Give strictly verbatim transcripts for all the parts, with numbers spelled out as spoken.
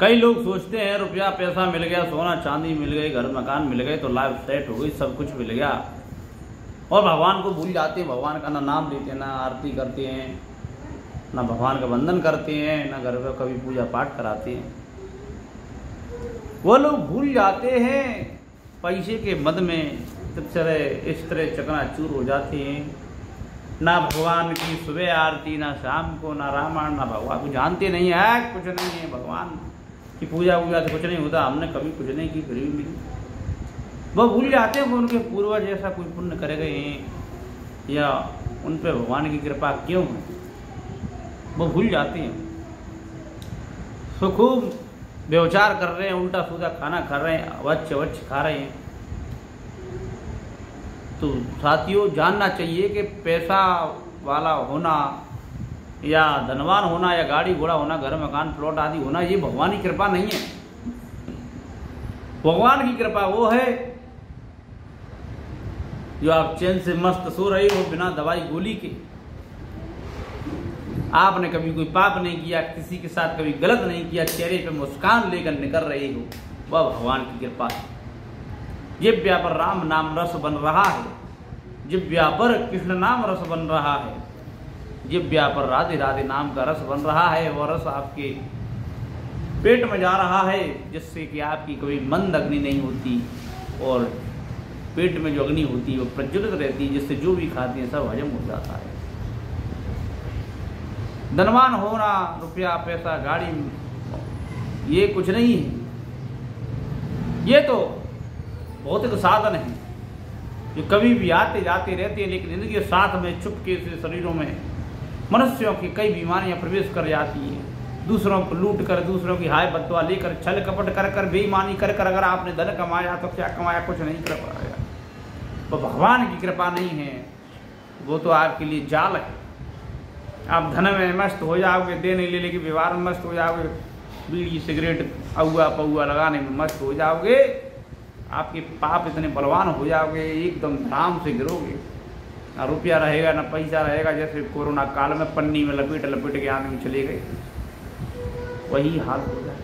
कई लोग सोचते हैं रुपया पैसा मिल गया, सोना चांदी मिल गई, घर मकान मिल गए तो लाइफ सेट हो गई, सब कुछ मिल गया, और भगवान को भूल जाते हैं। भगवान का ना नाम लेते हैं, ना आरती करते हैं, ना भगवान का वंदन करते हैं, ना घर में कभी पूजा पाठ कराते हैं। वो लोग भूल जाते हैं पैसे के मद में, तरह इस तरह चकनाचूर हो जाते हैं। ना भगवान की सुबह आरती, ना शाम को, ना रामायण, ना भगवान को जानते नहीं है, कुछ नहीं है। भगवान की पूजा वूजा तो कुछ नहीं होता, हमने कभी कुछ नहीं की, फिर भी मिली। वो भूल जाते हैं वो उनके पूर्वज ऐसा कोई पुण्य करे गए हैं या उन पर भगवान की कृपा क्यों है, वो भूल जाते हैं। तो खूब व्यवचार कर रहे हैं, उल्टा सीधा खाना खा रहे हैं, अवच्छ अवच्छ खा रहे हैं। तो साथियों, जानना चाहिए कि पैसा वाला होना या धनवान होना या गाड़ी घोड़ा होना, घर मकान प्लॉट आदि होना, ये भगवान की कृपा नहीं है। भगवान की कृपा वो है जो आप चैन से मस्त सो रहे हो बिना दवाई गोली के, आपने कभी कोई पाप नहीं किया, किसी के साथ कभी गलत नहीं किया, चेहरे पे मुस्कान लेकर निकल रहे हो, वह भगवान की कृपा है। जिव्या पर राम नाम रस बन रहा है, जिव्या पर कृष्ण नाम रस बन रहा है, जिव्या पर राधे राधे नाम का रस बन रहा है। वह रस आपके पेट में जा रहा है, जिससे कि आपकी कभी मंद अग्नि नहीं होती और पेट में जो अग्नि होती है वो प्रज्वलित रहती है, जिससे जो भी खाते हैं सब हजम हो जाता है। धनवान होना, रुपया पैसा गाड़ी, ये कुछ नहीं है, ये तो भौतिक साधन है जो कभी भी आते जाते रहते हैं, लेकिन इनके साथ में चुपके से शरीरों में मनुष्यों की कई बीमारियां प्रवेश कर जाती हैं। दूसरों को लूट कर, दूसरों की हाय बदवा लेकर, छल कपट कर कर, बेईमानी कर कर अगर आपने धन कमाया तो क्या कमाया, कुछ नहीं कर पाया। तो भगवान की कृपा नहीं है, वो तो आपके लिए जाल है। आप धन में मस्त हो जाओगे, देने लेने के व्यवहार में मस्त हो जाओगे, बीड़ी सिगरेट अहुआ पहुआ लगाने में मस्त हो जाओगे, आपके पाप इतने बलवान हो जाओगे, एकदम धाम से गिरोगे। ना रुपया रहेगा, ना पैसा रहेगा, जैसे कोरोना काल में पन्नी में लपेट लपेट के आदमी चले गए, वही हाल हो जाए।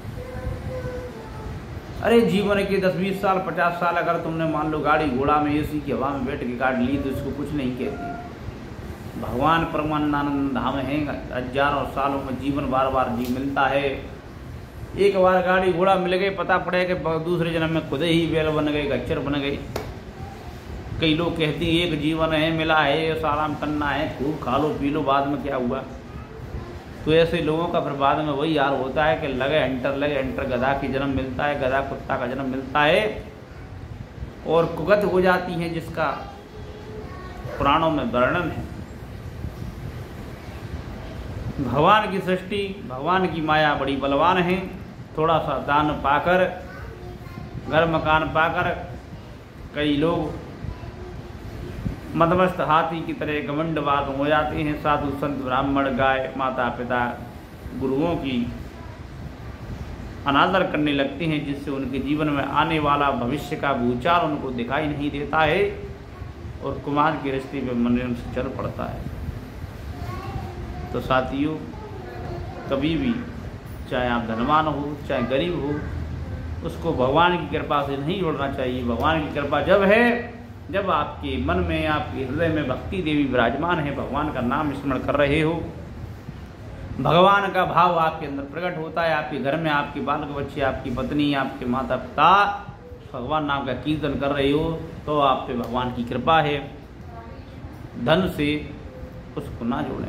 अरे जीवन के दस बीस साल पचास साल अगर तुमने मान लो गाड़ी घोड़ा में एसी की हवा में बैठ के काट ली तो इसको कुछ नहीं कहती। भगवान परमानंद धाम है, हजारों सालों में जीवन बार बार जी मिलता है। एक बार गाड़ी घोड़ा मिल गए, पता पड़े कि दूसरे जन्म में खुद ही बैल बन गए, गच्चर बन गए। कई लोग कहते हैं एक जीवन है, मिला है, आराम करना है, खूब खा लो पी लो, बाद में क्या हुआ। तो ऐसे लोगों का फिर बाद में वही हाल होता है कि लगे हंटर लगे हंटर, गधा की जन्म मिलता है, गधा कुत्ता का जन्म मिलता है और कुगत हो जाती है, जिसका पुराणों में वर्णन है। भगवान की सृष्टि, भगवान की माया बड़ी बलवान है। थोड़ा सा दान पाकर, घर मकान पाकर कई लोग मदमस्त हाथी की तरह घमंडवाद हो जाते हैं। साधु संत ब्राह्मण गाय माता पिता गुरुओं की अनादर करने लगते हैं, जिससे उनके जीवन में आने वाला भविष्य का भूचाल उनको दिखाई नहीं देता है और कुमार के रिश्ते में मन से चल पड़ता है। तो साथियों, कभी भी चाहे आप धनवान हो चाहे गरीब हो, उसको भगवान की कृपा से नहीं जोड़ना चाहिए। भगवान की कृपा जब है जब आपके मन में, आपके हृदय में भक्ति देवी विराजमान है, भगवान का नाम स्मरण कर रहे हो, भगवान का भाव आपके अंदर प्रकट होता है। आपके घर में आपके बाल बच्चे, आपकी पत्नी, आपके माता पिता भगवान नाम का कीर्तन कर रहे हो, तो आप पे भगवान की कृपा है। धन से उसको ना जोड़ें।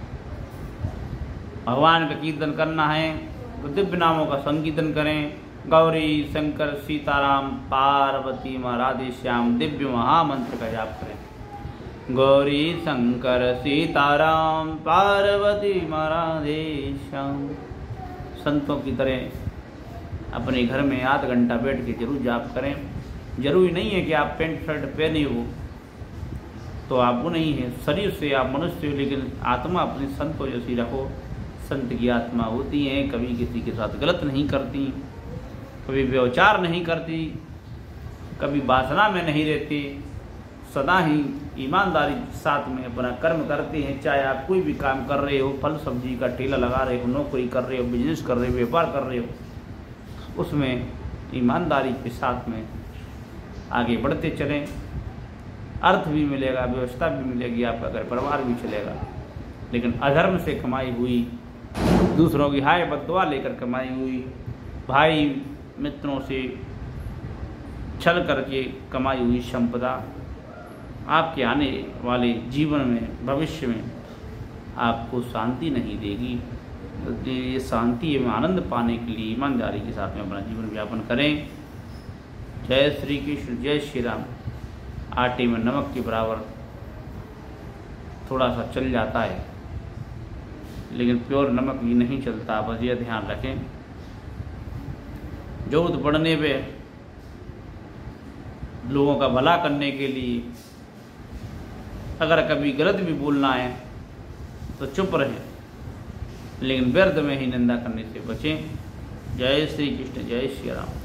भगवान का कीर्तन करना है तो दिव्य नामों का संकीर्तन करें। गौरी शंकर सीताराम पार्वती माँ राधे श्याम दिव्य महामंत्र का जाप करें। गौरी शंकर सीताराम पार्वती माँ राधे श्याम। संतों की तरह अपने घर में आध घंटा बैठ के जरूर जाप करें। जरूरी नहीं है कि आप पेंट शर्ट पहने हो तो आप वो नहीं है, शरीर से आप मनुष्य हो, लेकिन आत्मा अपनी संतों जैसी रखो। संत की आत्मा होती है, कभी किसी के साथ गलत नहीं करती, कभी व्यवचार नहीं करती, कभी वासना में नहीं रहती, सदा ही ईमानदारी के साथ में अपना कर्म करते हैं। चाहे आप कोई भी काम कर रहे हो, फल सब्जी का ठेला लगा रहे हो, नौकरी कर रहे हो, बिजनेस कर रहे हो, व्यापार कर रहे हो, उसमें ईमानदारी के साथ में आगे बढ़ते चलें। अर्थ भी मिलेगा, व्यवस्था भी मिलेगी, आपका घर परिवार भी चलेगा। लेकिन अधर्म से कमाई हुई, दूसरों की हाय बददुआ लेकर कमाई हुई, भाई मित्रों से छल करके कमाई हुई संपदा आपके आने वाले जीवन में, भविष्य में आपको शांति नहीं देगी। तो ये शांति एवं आनंद पाने के लिए ईमानदारी के साथ में अपना जीवन व्यापन करें। जय श्री कृष्ण, जय श्री राम। आटे में नमक के बराबर थोड़ा सा चल जाता है, लेकिन प्योर नमक भी नहीं चलता। बस ये ध्यान रखें। जरूरत पड़ने पे लोगों का भला करने के लिए अगर कभी गलत भी बोलना है तो चुप रहें, लेकिन व्यर्थ में ही निंदा करने से बचें। जय श्री कृष्ण, जय श्री राम।